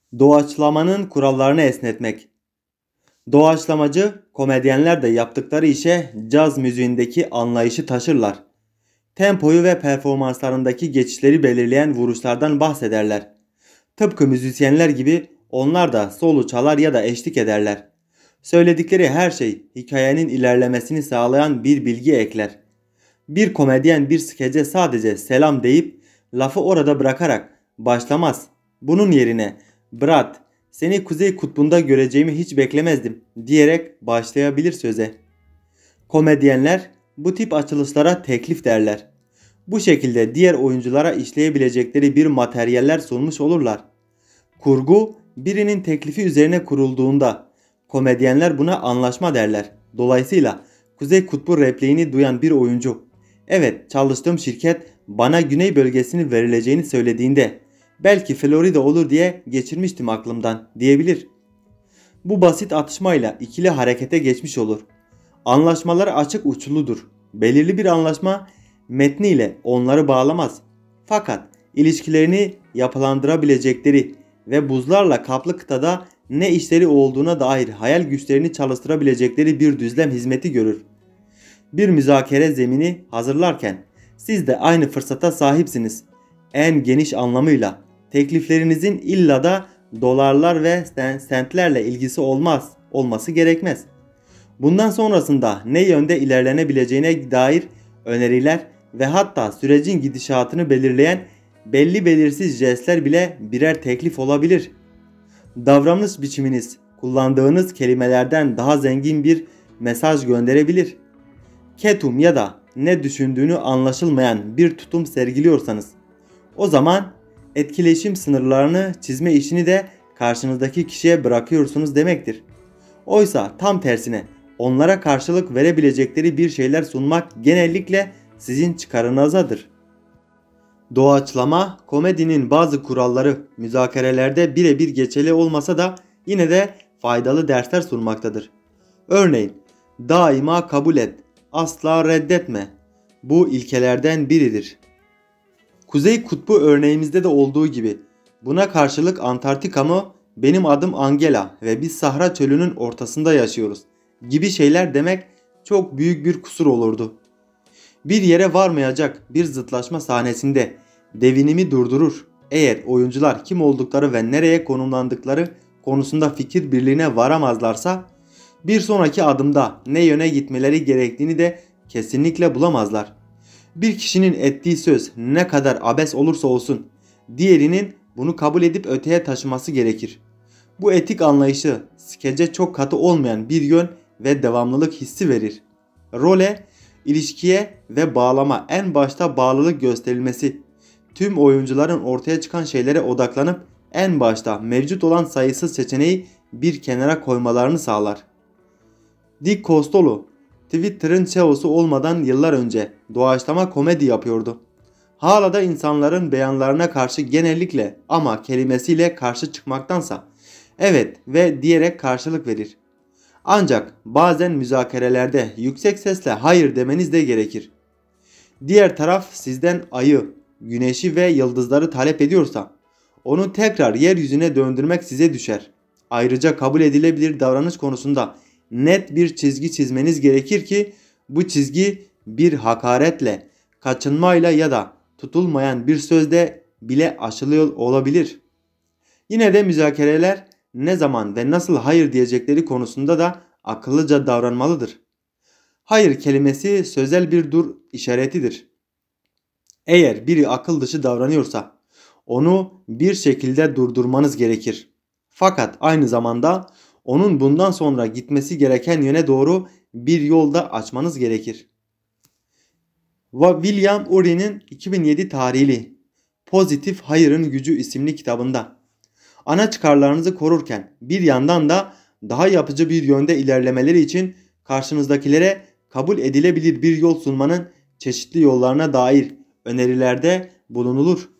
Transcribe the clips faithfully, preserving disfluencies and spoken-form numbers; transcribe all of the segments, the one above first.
Doğaçlamanın kurallarını esnetmek. Doğaçlamacı komedyenler de yaptıkları işe caz müziğindeki anlayışı taşırlar. Tempoyu ve performanslarındaki geçişleri belirleyen vuruşlardan bahsederler. Tıpkı müzisyenler gibi onlar da solo çalar ya da eşlik ederler. Söyledikleri her şey hikayenin ilerlemesini sağlayan bir bilgi ekler. Bir komedyen bir skece sadece selam deyip lafı orada bırakarak başlamaz. Bunun yerine "Brad, seni Kuzey Kutbu'nda göreceğimi hiç beklemezdim" diyerek başlayabilir söze. Komedyenler bu tip açılışlara teklif derler. Bu şekilde diğer oyunculara işleyebilecekleri bir materyaller sunmuş olurlar. Kurgu birinin teklifi üzerine kurulduğunda komedyenler buna anlaşma derler. Dolayısıyla Kuzey Kutbu repliğini duyan bir oyuncu, "Evet, çalıştığım şirket bana güney bölgesini verileceğini söylediğinde belki Florida olur diye geçirmiştim aklımdan" diyebilir. Bu basit atışmayla ikili harekete geçmiş olur. Anlaşmalar açık uçludur. Belirli bir anlaşma metniyle onları bağlamaz. Fakat ilişkilerini yapılandırabilecekleri ve buzlarla kaplı kıtada ne işleri olduğuna dair hayal güçlerini çalıştırabilecekleri bir düzlem hizmeti görür. Bir müzakere zemini hazırlarken siz de aynı fırsata sahipsiniz. En geniş anlamıyla tekliflerinizin illa da dolarlar ve sentlerle ilgisi olmaz, olması gerekmez. Bundan sonrasında ne yönde ilerlenebileceğine dair öneriler ve hatta sürecin gidişatını belirleyen belli belirsiz jestler bile birer teklif olabilir. Davranış biçiminiz kullandığınız kelimelerden daha zengin bir mesaj gönderebilir. Ketum ya da ne düşündüğünü anlaşılmayan bir tutum sergiliyorsanız, o zaman etkileşim sınırlarını çizme işini de karşınızdaki kişiye bırakıyorsunuz demektir. Oysa tam tersine onlara karşılık verebilecekleri bir şeyler sunmak genellikle sizin çıkarınızadır. Doğaçlama, komedinin bazı kuralları müzakerelerde birebir geçerli olmasa da yine de faydalı dersler sunmaktadır. Örneğin, daima kabul et, asla reddetme. Bu ilkelerden biridir. Kuzey Kutbu örneğimizde de olduğu gibi buna karşılık Antarktika mı, benim adım Angela ve biz Sahra çölünün ortasında yaşıyoruz gibi şeyler demek çok büyük bir kusur olurdu. Bir yere varmayacak bir zıtlaşma sahnesinde devinimi durdurur. Eğer oyuncular kim oldukları ve nereye konumlandıkları konusunda fikir birliğine varamazlarsa bir sonraki adımda ne yöne gitmeleri gerektiğini de kesinlikle bulamazlar. Bir kişinin ettiği söz ne kadar abes olursa olsun diğerinin bunu kabul edip öteye taşıması gerekir. Bu etik anlayışı skece çok katı olmayan bir yön ve devamlılık hissi verir. Role, ilişkiye ve bağlama en başta bağlılık gösterilmesi, tüm oyuncuların ortaya çıkan şeylere odaklanıp en başta mevcut olan sayısız seçeneği bir kenara koymalarını sağlar. Dick Costolo, Twitter'ın C E O'su olmadan yıllar önce doğaçlama komedi yapıyordu. Hala da insanların beyanlarına karşı genellikle ama kelimesiyle karşı çıkmaktansa evet ve diyerek karşılık verir. Ancak bazen müzakerelerde yüksek sesle hayır demeniz de gerekir. Diğer taraf sizden ayı, güneşi ve yıldızları talep ediyorsa onu tekrar yeryüzüne döndürmek size düşer. Ayrıca kabul edilebilir davranış konusunda net bir çizgi çizmeniz gerekir ki bu çizgi bir hakaretle, kaçınmayla ya da tutulmayan bir sözle bile aşılıyor olabilir. Yine de müzakereler ne zaman ve nasıl hayır diyecekleri konusunda da akıllıca davranmalıdır. Hayır kelimesi sözel bir dur işaretidir. Eğer biri akıl dışı davranıyorsa onu bir şekilde durdurmanız gerekir. Fakat aynı zamanda onun bundan sonra gitmesi gereken yöne doğru bir yolda açmanız gerekir. William Ury'nin iki bin yedi tarihli Pozitif Hayırın Gücü isimli kitabında ana çıkarlarınızı korurken bir yandan da daha yapıcı bir yönde ilerlemeleri için karşınızdakilere kabul edilebilir bir yol sunmanın çeşitli yollarına dair önerilerde bulunulur.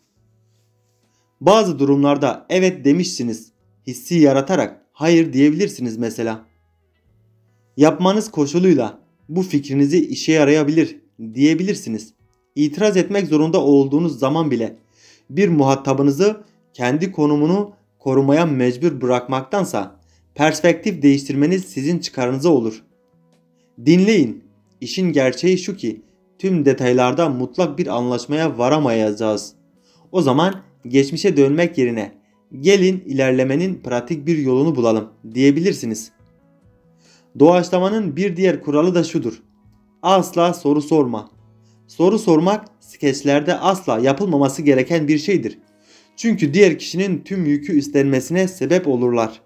Bazı durumlarda evet demişsiniz hissi yaratarak hayır diyebilirsiniz mesela. Yapmanız koşuluyla bu fikrinizi işe yarayabilir diyebilirsiniz. İtiraz etmek zorunda olduğunuz zaman bile bir muhatabınızı kendi konumunu korumaya mecbur bırakmaktansa perspektif değiştirmeniz sizin çıkarınıza olur. Dinleyin. İşin gerçeği şu ki tüm detaylarda mutlak bir anlaşmaya varamayacağız. O zaman geçmişe dönmek yerine gelin ilerlemenin pratik bir yolunu bulalım diyebilirsiniz. Doğaçlamanın bir diğer kuralı da şudur. Asla soru sorma. Soru sormak skeçlerde asla yapılmaması gereken bir şeydir. Çünkü diğer kişinin tüm yükü üstlenmesine sebep olurlar.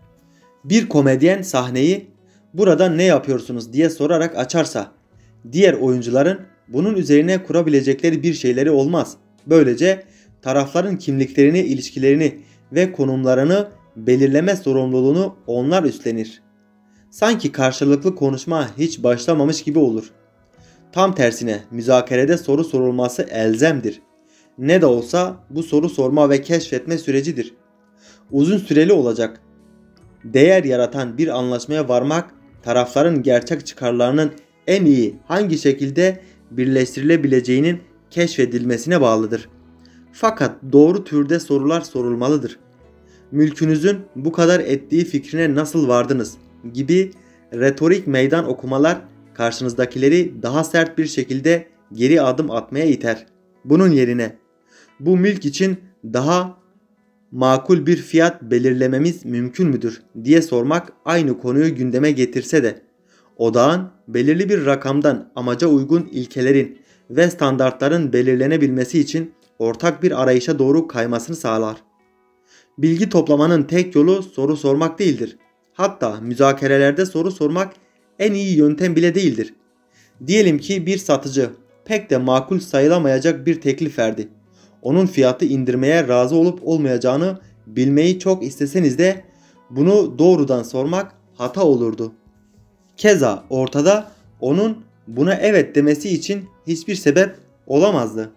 Bir komedyen sahneyi "Burada ne yapıyorsunuz?" diye sorarak açarsa diğer oyuncuların bunun üzerine kurabilecekleri bir şeyleri olmaz. Böylece tarafların kimliklerini, ilişkilerini ve konumlarını belirleme sorumluluğunu onlar üstlenir. Sanki karşılıklı konuşma hiç başlamamış gibi olur. Tam tersine müzakerede soru sorulması elzemdir. Ne de olsa bu soru sorma ve keşfetme sürecidir. Uzun süreli olacak. Değer yaratan bir anlaşmaya varmak, tarafların gerçek çıkarlarının en iyi hangi şekilde birleştirilebileceğinin keşfedilmesine bağlıdır. Fakat doğru türde sorular sorulmalıdır. Mülkünüzün bu kadar ettiği fikrine nasıl vardınız gibi retorik meydan okumalar karşınızdakileri daha sert bir şekilde geri adım atmaya iter. Bunun yerine bu mülk için daha makul bir fiyat belirlememiz mümkün müdür diye sormak aynı konuyu gündeme getirse de odağın belirli bir rakamdan amaca uygun ilkelerin ve standartların belirlenebilmesi için ortak bir arayışa doğru kaymasını sağlar. Bilgi toplamanın tek yolu soru sormak değildir. Hatta müzakerelerde soru sormak en iyi yöntem bile değildir. Diyelim ki bir satıcı pek de makul sayılamayacak bir teklif verdi. Onun fiyatı indirmeye razı olup olmayacağını bilmeyi çok isteseniz de bunu doğrudan sormak hata olurdu. Keza ortada onun buna evet demesi için hiçbir sebep olamazdı.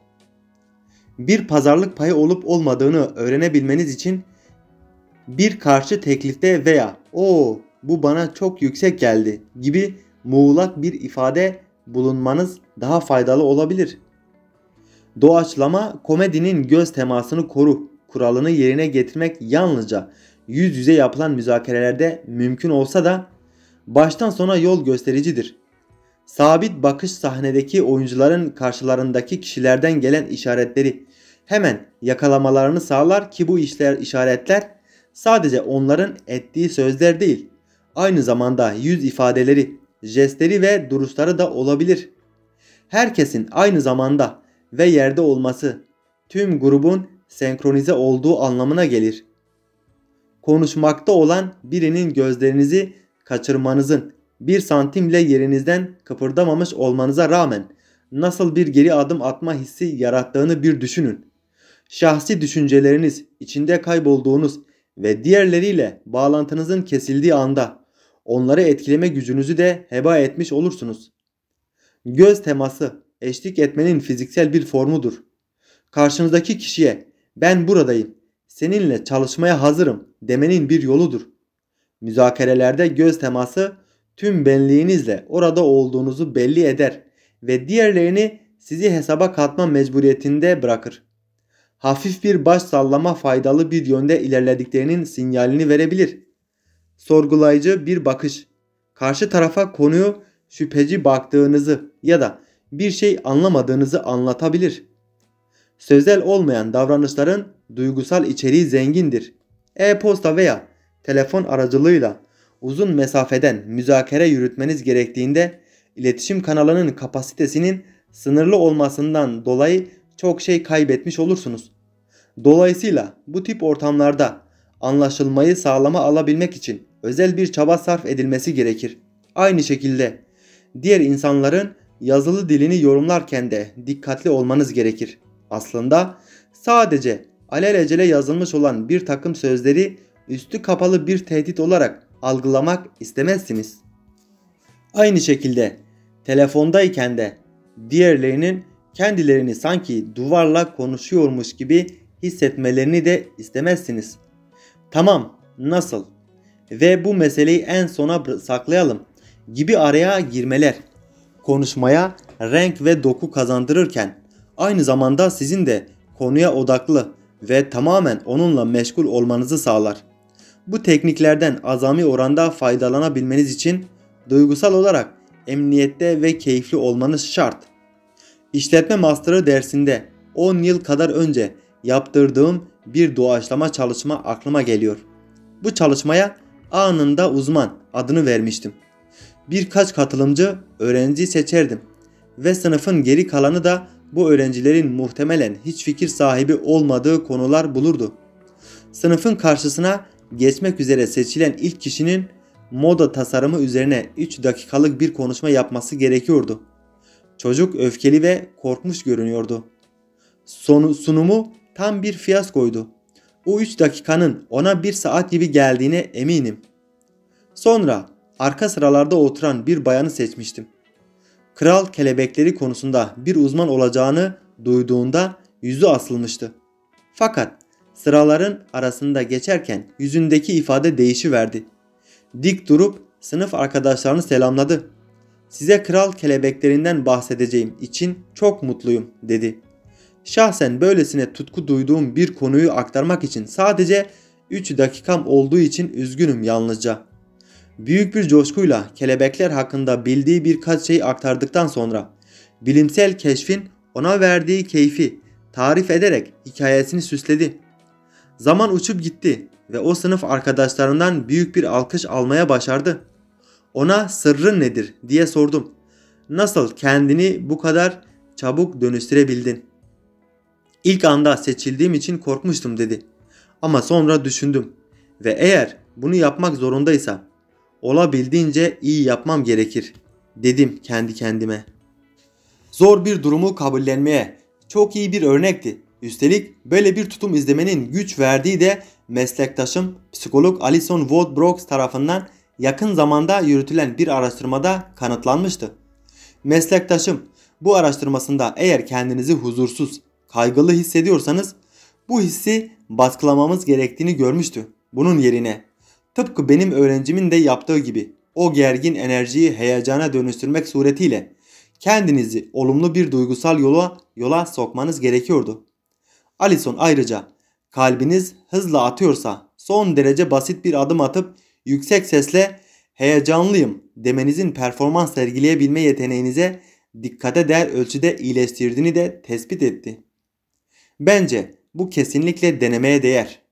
Bir pazarlık payı olup olmadığını öğrenebilmeniz için bir karşı teklifte veya "o bu bana çok yüksek geldi" gibi muğlak bir ifade bulunmanız daha faydalı olabilir. Doğaçlama komedinin göz temasını koru kuralını yerine getirmek yalnızca yüz yüze yapılan müzakerelerde mümkün olsa da baştan sona yol göstericidir. Sabit bakış sahnedeki oyuncuların karşılarındaki kişilerden gelen işaretleri hemen yakalamalarını sağlar ki bu işler, işaretler sadece onların ettiği sözler değil, aynı zamanda yüz ifadeleri, jestleri ve duruşları da olabilir. Herkesin aynı zamanda ve yerde olması tüm grubun senkronize olduğu anlamına gelir. Konuşmakta olan birinin gözlerinizi kaçırmanızın bir santimle yerinizden kıpırdamamış olmanıza rağmen nasıl bir geri adım atma hissi yarattığını bir düşünün. Şahsi düşünceleriniz, içinde kaybolduğunuz ve diğerleriyle bağlantınızın kesildiği anda onları etkileme gücünüzü de heba etmiş olursunuz. Göz teması eşlik etmenin fiziksel bir formudur. Karşınızdaki kişiye "ben buradayım, seninle çalışmaya hazırım" demenin bir yoludur. Müzakerelerde göz teması tüm benliğinizle orada olduğunuzu belli eder ve diğerlerini sizi hesaba katma mecburiyetinde bırakır. Hafif bir baş sallama faydalı bir yönde ilerlediklerinin sinyalini verebilir. Sorgulayıcı bir bakış, karşı tarafa konuyu şüpheci baktığınızı ya da bir şey anlamadığınızı anlatabilir. Sözel olmayan davranışların duygusal içeriği zengindir. E-posta veya telefon aracılığıyla uzun mesafeden müzakere yürütmeniz gerektiğinde iletişim kanalının kapasitesinin sınırlı olmasından dolayı çok şey kaybetmiş olursunuz. Dolayısıyla bu tip ortamlarda anlaşılmayı sağlama alabilmek için özel bir çaba sarf edilmesi gerekir. Aynı şekilde diğer insanların yazılı dilini yorumlarken de dikkatli olmanız gerekir. Aslında sadece alelacele yazılmış olan bir takım sözleri üstü kapalı bir tehdit olarak algılamak istemezsiniz. Aynı şekilde telefondayken de diğerlerinin kendilerini sanki duvarla konuşuyormuş gibi hissetmelerini de istemezsiniz. Tamam, nasıl? Ve bu meseleyi en sona saklayalım gibi araya girmeler konuşmaya renk ve doku kazandırırken aynı zamanda sizin de konuya odaklı ve tamamen onunla meşgul olmanızı sağlar. Bu tekniklerden azami oranda faydalanabilmeniz için duygusal olarak emniyette ve keyifli olmanız şart. İşletme Master'ı dersinde on yıl kadar önce yaptırdığım bir doğaçlama çalışma aklıma geliyor. Bu çalışmaya anında uzman adını vermiştim. Birkaç katılımcı öğrenci seçerdim ve sınıfın geri kalanı da bu öğrencilerin muhtemelen hiç fikir sahibi olmadığı konular bulurdu. Sınıfın karşısına geçmek üzere seçilen ilk kişinin moda tasarımı üzerine üç dakikalık bir konuşma yapması gerekiyordu. Çocuk öfkeli ve korkmuş görünüyordu. Sonu, sunumu tam bir fiyaskoydu. O üç dakikanın ona bir saat gibi geldiğine eminim. Sonra arka sıralarda oturan bir bayanı seçmiştim. Kral kelebekleri konusunda bir uzman olacağını duyduğunda yüzü asılmıştı. Fakat sıraların arasında geçerken yüzündeki ifade değişiverdi. Dik durup sınıf arkadaşlarını selamladı. "Size kral kelebeklerinden bahsedeceğim için çok mutluyum," dedi. Şahsen böylesine tutku duyduğum bir konuyu aktarmak için sadece üç dakikam olduğu için üzgünüm yalnızca. Büyük bir coşkuyla kelebekler hakkında bildiği birkaç şeyi aktardıktan sonra bilimsel keşfin ona verdiği keyfi tarif ederek hikayesini süsledi. Zaman uçup gitti ve o sınıf arkadaşlarından büyük bir alkış almaya başardı. Ona "Sırrın nedir?" diye sordum. "Nasıl kendini bu kadar çabuk dönüştürebildin?" "İlk anda seçildiğim için korkmuştum," dedi. "Ama sonra düşündüm ve eğer bunu yapmak zorundaysa olabildiğince iyi yapmam gerekir," dedim kendi kendime. Zor bir durumu kabullenmeye çok iyi bir örnekti. Üstelik böyle bir tutum izlemenin güç verdiği de meslektaşım psikolog Alison Wood Brooks tarafından yakın zamanda yürütülen bir araştırmada kanıtlanmıştı. Meslektaşım bu araştırmasında eğer kendinizi huzursuz, kaygılı hissediyorsanız bu hissi baskılamamız gerektiğini görmüştü. Bunun yerine tıpkı benim öğrencimin de yaptığı gibi o gergin enerjiyi heyecana dönüştürmek suretiyle kendinizi olumlu bir duygusal yola, yola sokmanız gerekiyordu. Alison ayrıca kalbiniz hızla atıyorsa son derece basit bir adım atıp yüksek sesle "heyecanlıyım" demenizin performans sergileyebilme yeteneğinize dikkate değer ölçüde iyileştirdiğini de tespit etti. Bence bu kesinlikle denemeye değer.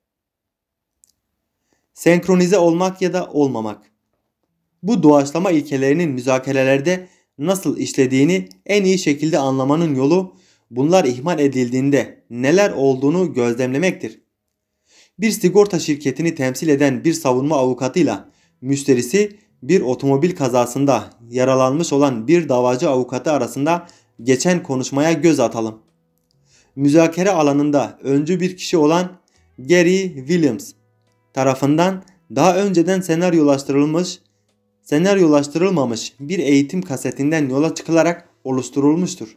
Senkronize olmak ya da olmamak. Bu doğaçlama ilkelerinin müzakerelerde nasıl işlediğini en iyi şekilde anlamanın yolu bunlar ihmal edildiğinde neler olduğunu gözlemlemektir. Bir sigorta şirketini temsil eden bir savunma avukatıyla müşterisi bir otomobil kazasında yaralanmış olan bir davacı avukatı arasında geçen konuşmaya göz atalım. Müzakere alanında öncü bir kişi olan Gary Williams tarafından daha önceden senaryolaştırılmış, senaryolaştırılmamış bir eğitim kasetinden yola çıkılarak oluşturulmuştur.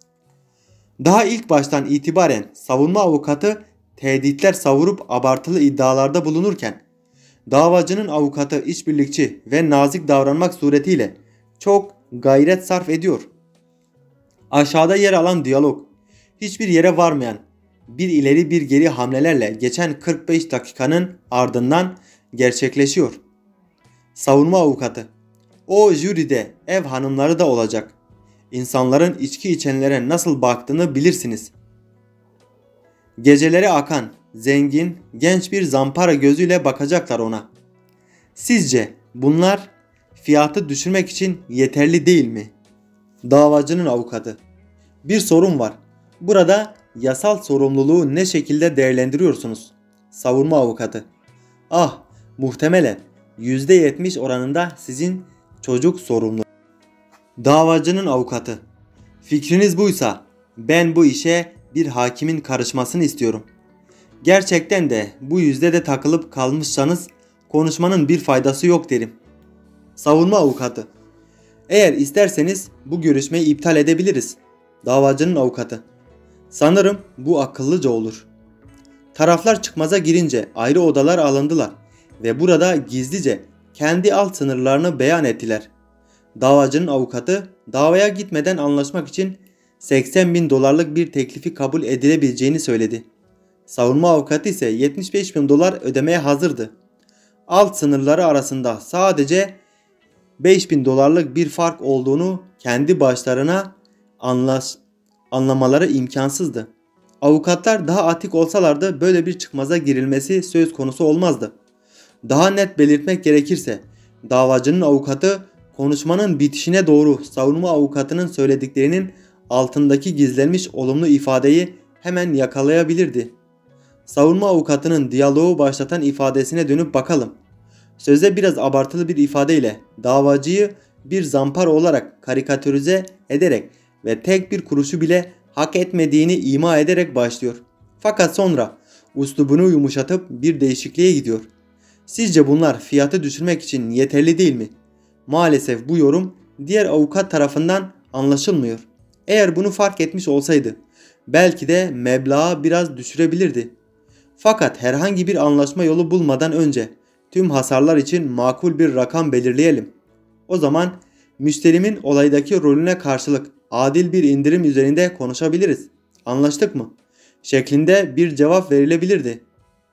Daha ilk baştan itibaren savunma avukatı tehditler savurup abartılı iddialarda bulunurken davacının avukatı işbirlikçi ve nazik davranmak suretiyle çok gayret sarf ediyor. Aşağıda yer alan diyalog hiçbir yere varmayan bir ileri bir geri hamlelerle geçen kırk beş dakikanın ardından gerçekleşiyor. Savunma avukatı: "O jüride ev hanımları da olacak. İnsanların içki içenlere nasıl baktığını bilirsiniz. Geceleri akan, zengin, genç bir zampara gözüyle bakacaklar ona. Sizce bunlar fiyatı düşürmek için yeterli değil mi?" Davacının avukatı: "Bir sorun var. Burada yasal sorumluluğu ne şekilde değerlendiriyorsunuz?" Savunma avukatı: "Ah, muhtemelen yüzde yetmiş oranında sizin çocuk sorumlu." Davacının avukatı: "Fikriniz buysa ben bu işe bir hakimin karışmasını istiyorum. Gerçekten de bu yüzde de takılıp kalmışsanız konuşmanın bir faydası yok derim." Savunma avukatı: "Eğer isterseniz bu görüşmeyi iptal edebiliriz." Davacının avukatı: "Sanırım bu akıllıca olur." Taraflar çıkmaza girince ayrı odalar alındılar ve burada gizlice kendi alt sınırlarını beyan ettiler. Davacının avukatı davaya gitmeden anlaşmak için seksen bin dolarlık bir teklifi kabul edilebileceğini söyledi. Savunma avukatı ise yetmiş beş bin dolar ödemeye hazırdı. Alt sınırları arasında sadece beş bin dolarlık bir fark olduğunu kendi başlarına anlaş, anlamaları imkansızdı. Avukatlar daha atik olsalardı böyle bir çıkmaza girilmesi söz konusu olmazdı. Daha net belirtmek gerekirse davacının avukatı konuşmanın bitişine doğru savunma avukatının söylediklerinin altındaki gizlenmiş olumlu ifadeyi hemen yakalayabilirdi. Savunma avukatının diyaloğu başlatan ifadesine dönüp bakalım. Sözde biraz abartılı bir ifadeyle davacıyı bir zampara olarak karikatürize ederek ve tek bir kuruşu bile hak etmediğini ima ederek başlıyor. Fakat sonra üslubunu yumuşatıp bir değişikliğe gidiyor. Sizce bunlar fiyatı düşürmek için yeterli değil mi? Maalesef bu yorum diğer avukat tarafından anlaşılmıyor. Eğer bunu fark etmiş olsaydı belki de meblağı biraz düşürebilirdi. Fakat herhangi bir anlaşma yolu bulmadan önce tüm hasarlar için makul bir rakam belirleyelim. O zaman müşterimin olaydaki rolüne karşılık adil bir indirim üzerinde konuşabiliriz. Anlaştık mı? Şeklinde bir cevap verilebilirdi.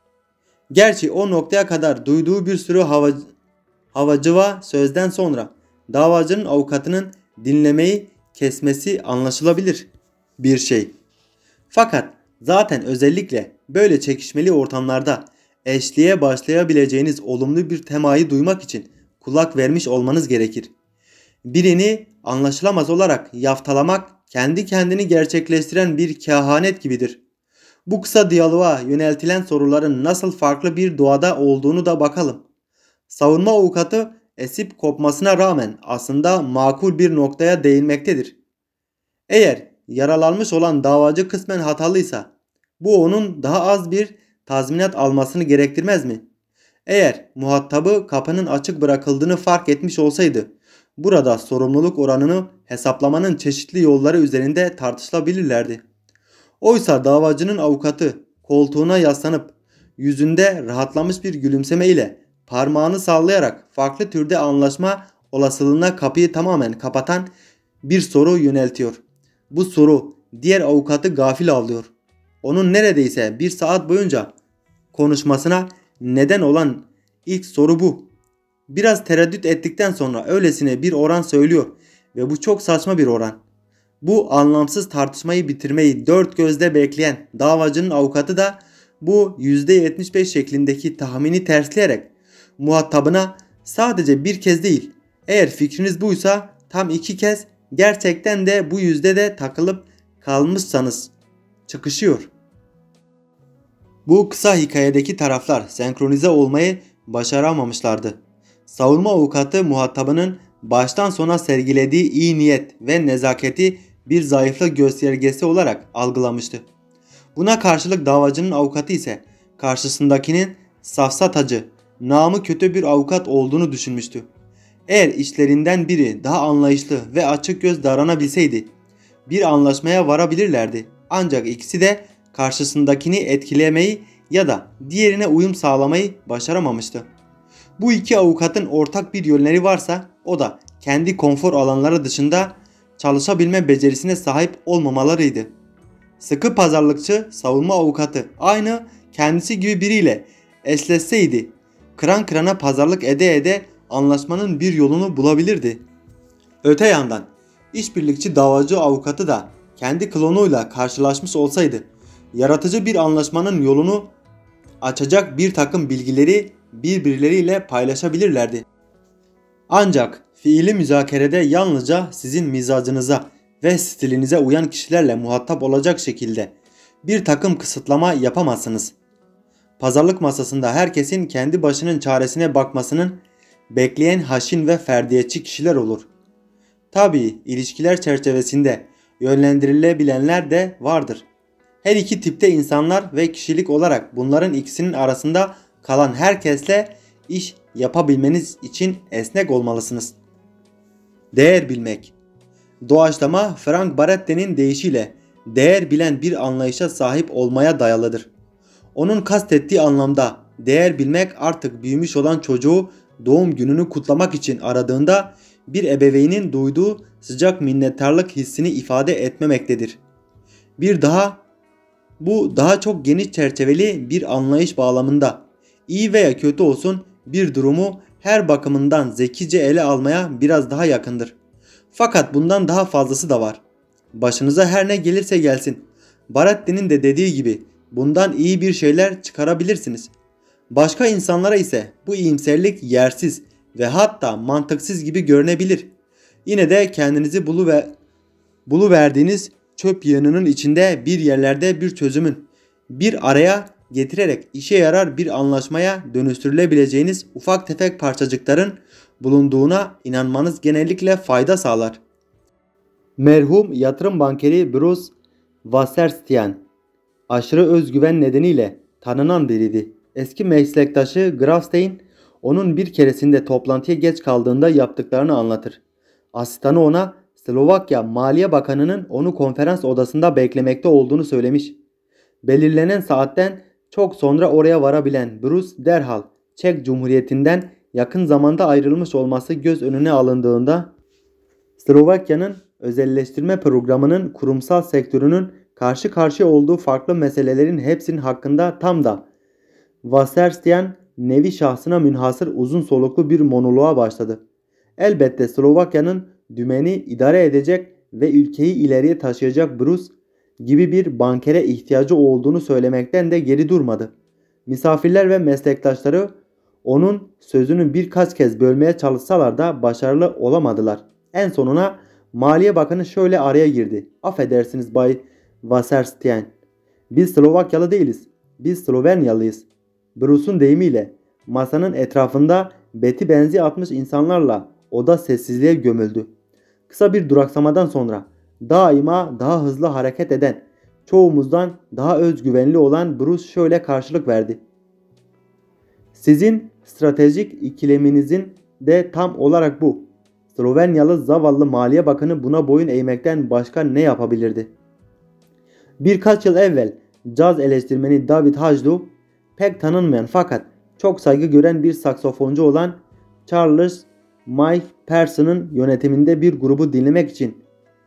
Gerçi o noktaya kadar duyduğu bir sürü hava, havacıva sözden sonra davacının avukatının dinlemeyi kesmesi anlaşılabilir bir şey. Fakat zaten özellikle böyle çekişmeli ortamlarda eşliğe başlayabileceğiniz olumlu bir temayı duymak için kulak vermiş olmanız gerekir. Birini anlaşılamaz olarak yaftalamak kendi kendini gerçekleştiren bir kehanet gibidir. Bu kısa diyaloğa yöneltilen soruların nasıl farklı bir doğada olduğunu da bakalım. Savunma avukatı esip kopmasına rağmen aslında makul bir noktaya değinmektedir. Eğer yaralanmış olan davacı kısmen hatalıysa bu onun daha az bir tazminat almasını gerektirmez mi? Eğer muhatabı kapının açık bırakıldığını fark etmiş olsaydı burada sorumluluk oranını hesaplamanın çeşitli yolları üzerinde tartışılabilirlerdi. Oysa davacının avukatı koltuğuna yaslanıp yüzünde rahatlamış bir gülümseme ile parmağını sallayarak farklı türde anlaşma olasılığına kapıyı tamamen kapatan bir soru yöneltiyor. Bu soru diğer avukatı gafil avlıyor. Onun neredeyse bir saat boyunca konuşmasına neden olan ilk soru bu. Biraz tereddüt ettikten sonra öylesine bir oran söylüyor ve bu çok saçma bir oran. Bu anlamsız tartışmayı bitirmeyi dört gözle bekleyen davacının avukatı da bu yüzde yetmiş beş şeklindeki tahmini tersleyerek muhatabına sadece bir kez değil, eğer fikriniz buysa tam iki kez gerçekten de bu yüzde de takılıp kalmışsanız çıkışıyor. Bu kısa hikayedeki taraflar senkronize olmayı başaramamışlardı. Savunma avukatı muhatabının baştan sona sergilediği iyi niyet ve nezaketi bir zayıflık göstergesi olarak algılamıştı. Buna karşılık davacının avukatı ise karşısındakinin safsatacı, namı kötü bir avukat olduğunu düşünmüştü. Eğer içlerinden biri daha anlayışlı ve açık göz davranabilseydi bir anlaşmaya varabilirlerdi. Ancak ikisi de karşısındakini etkilemeyi ya da diğerine uyum sağlamayı başaramamıştı. Bu iki avukatın ortak bir yönleri varsa o da kendi konfor alanları dışında çalışabilme becerisine sahip olmamalarıydı. Sıkı pazarlıkçı savunma avukatı aynı kendisi gibi biriyle eşleşseydi kıran kırana pazarlık ede ede anlaşmanın bir yolunu bulabilirdi. Öte yandan işbirlikçi davacı avukatı da kendi klonuyla karşılaşmış olsaydı yaratıcı bir anlaşmanın yolunu açacak bir takım bilgileri birbirleriyle paylaşabilirlerdi. Ancak fiili müzakerede yalnızca sizin mizacınıza ve stilinize uyan kişilerle muhatap olacak şekilde bir takım kısıtlama yapamazsınız. Pazarlık masasında herkesin kendi başının çaresine bakmasının bekleyen haşin ve ferdiyetçi kişiler olur. Tabii ilişkiler çerçevesinde yönlendirilebilenler de vardır. Her iki tipte insanlar ve kişilik olarak bunların ikisinin arasında kalan herkesle iş yapabilmeniz için esnek olmalısınız. Değer bilmek. Doğaçlama Frank Barette'nin deyişiyle değer bilen bir anlayışa sahip olmaya dayalıdır. Onun kastettiği anlamda değer bilmek artık büyümüş olan çocuğu doğum gününü kutlamak için aradığında bir ebeveynin duyduğu sıcak minnettarlık hissini ifade etmemektedir. Bir daha Bu daha çok geniş çerçeveli bir anlayış bağlamında. İyi veya kötü olsun bir durumu her bakımından zekice ele almaya biraz daha yakındır. Fakat bundan daha fazlası da var. Başınıza her ne gelirse gelsin. Baratti'nin de dediği gibi bundan iyi bir şeyler çıkarabilirsiniz. Başka insanlara ise bu iyimserlik yersiz ve hatta mantıksız gibi görünebilir. Yine de kendinizi buluver, buluverdiğiniz çöp yığınının içinde bir yerlerde bir çözümün bir araya getirerek işe yarar bir anlaşmaya dönüştürülebileceğiniz ufak tefek parçacıkların bulunduğuna inanmanız genellikle fayda sağlar. Merhum yatırım bankeri Bruce Wasserstein aşırı özgüven nedeniyle tanınan biriydi. Eski meslektaşı Grafstein onun bir keresinde toplantıya geç kaldığında yaptıklarını anlatır. Asistanı ona Slovakya Maliye Bakanı'nın onu konferans odasında beklemekte olduğunu söylemiş. Belirlenen saatten çok sonra oraya varabilen Bruce derhal Çek Cumhuriyeti'nden yakın zamanda ayrılmış olması göz önüne alındığında Slovakya'nın özelleştirme programının kurumsal sektörünün karşı karşıya olduğu farklı meselelerin hepsinin hakkında tam da Wasserstein nevi şahsına münhasır uzun soluklu bir monoloğa başladı. Elbette Slovakya'nın dümeni idare edecek ve ülkeyi ileriye taşıyacak Bruce gibi bir bankere ihtiyacı olduğunu söylemekten de geri durmadı. Misafirler ve meslektaşları onun sözünü birkaç kez bölmeye çalışsalar da başarılı olamadılar. En sonuna Maliye Bakanı şöyle araya girdi. Affedersiniz Bay Wasserstein. Biz Slovakyalı değiliz. Biz Slovenyalıyız. Bruce'un deyimiyle masanın etrafında beti benzi atmış insanlarla oda sessizliğe gömüldü. Kısa bir duraksamadan sonra daima daha hızlı hareket eden, çoğumuzdan daha özgüvenli olan Bruce şöyle karşılık verdi. Sizin stratejik ikileminizin de tam olarak bu. Slovenyalı zavallı Maliye Bakanı buna boyun eğmekten başka ne yapabilirdi? Birkaç yıl evvel caz eleştirmeni David Hajdu, pek tanınmayan fakat çok saygı gören bir saksofoncu olan Charles Mike Person'ın yönetiminde bir grubu dinlemek için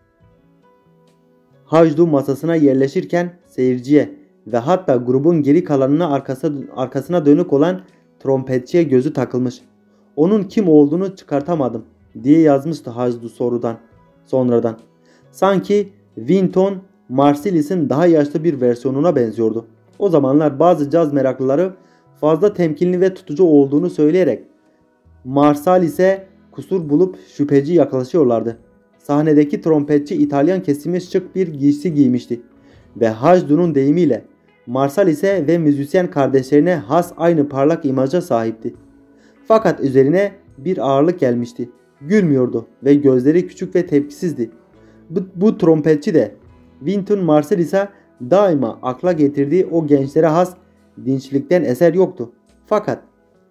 Hajdu masasına yerleşirken seyirciye ve hatta grubun geri kalanına arkası, arkasına dönük olan trompetçiye gözü takılmış. Onun kim olduğunu çıkartamadım diye yazmıştı Hajdu sorudan sonradan. Sanki Wynton Marsalis'in daha yaşlı bir versiyonuna benziyordu. O zamanlar bazı caz meraklıları fazla temkinli ve tutucu olduğunu söyleyerek Marsalis'e kusur bulup şüpheci yaklaşıyorlardı. Sahnedeki trompetçi İtalyan kesimi şık bir giysi giymişti ve Hajdu'nun deyimiyle Marsalis'e ve müzisyen kardeşlerine has aynı parlak imaja sahipti. Fakat üzerine bir ağırlık gelmişti. Gülmüyordu ve gözleri küçük ve tepkisizdi. Bu, bu trompetçi de Wynton Marsalis'e daima akla getirdiği o gençlere has dinçlikten eser yoktu. Fakat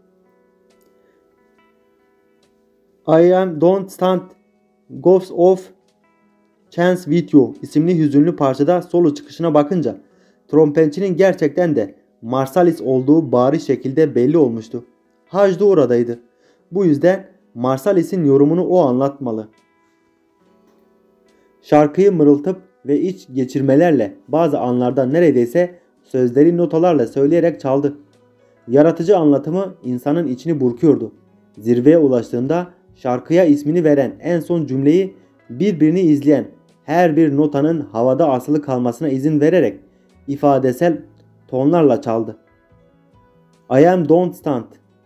I am don't stand Ghost of Chance With You isimli hüzünlü parçada solo çıkışına bakınca trompetçinin gerçekten de Marsalis olduğu bariz şekilde belli olmuştu. Hajdu oradaydı. Bu yüzden Marsalis'in yorumunu o anlatmalı. Şarkıyı mırıltıp ve iç geçirmelerle bazı anlarda neredeyse sözleri notalarla söyleyerek çaldı. Yaratıcı anlatımı insanın içini burkuyordu. Zirveye ulaştığında şarkıya ismini veren en son cümleyi birbirini izleyen her bir notanın havada asılı kalmasına izin vererek ifadesel tonlarla çaldı. I am don't stand.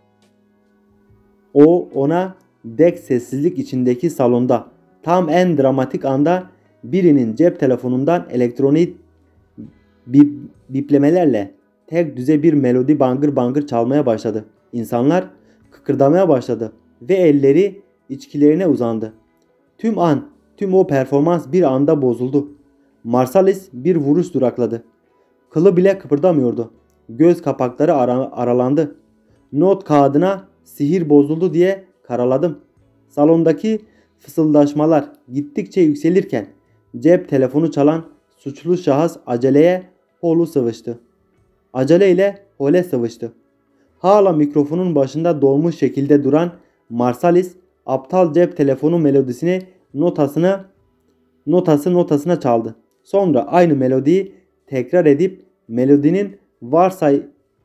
O ona dek sessizlik içindeki salonda tam en dramatik anda birinin cep telefonundan elektronik bip, biplemelerle tek düze bir melodi bangır bangır çalmaya başladı. İnsanlar kıkırdamaya başladı ve elleri içkilerine uzandı. Tüm an, tüm o performans bir anda bozuldu. Marsalis bir vuruş durakladı. Kılı bile kıpırdamıyordu. Göz kapakları ara, aralandı. Not kağıdına sihir bozuldu diye karaladım. Salondaki fısıldaşmalar gittikçe yükselirken cep telefonu çalan suçlu şahıs aceleye holu sıvıştı. Aceleyle hole sıvıştı. Hala mikrofonun başında dolmuş şekilde duran Marsalis aptal cep telefonu melodisini notasını notası notasına çaldı. Sonra aynı melodiyi tekrar edip melodinin varsay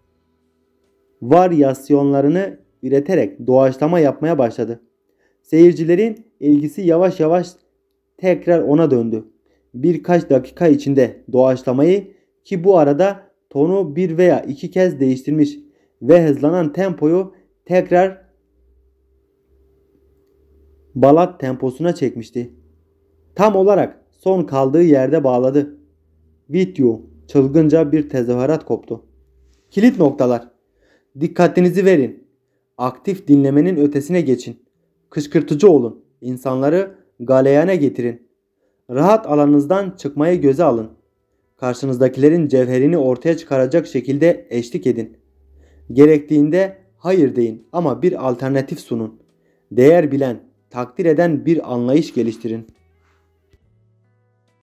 varyasyonlarını üreterek doğaçlama yapmaya başladı. Seyircilerin ilgisi yavaş yavaş tekrar ona döndü. Birkaç dakika içinde doğaçlamayı, ki bu arada tonu bir veya iki kez değiştirmiş ve hızlanan tempoyu tekrar balat temposuna çekmişti. Tam olarak son kaldığı yerde bağladı. Video çılgınca bir tezahürat koptu. Kilit noktalar. Dikkatinizi verin. Aktif dinlemenin ötesine geçin. Kışkırtıcı olun. İnsanları galeyana getirin. Rahat alanınızdan çıkmayı göze alın. Karşınızdakilerin cevherini ortaya çıkaracak şekilde eşlik edin. Gerektiğinde hayır deyin ama bir alternatif sunun. Değer bilen, takdir eden bir anlayış geliştirin.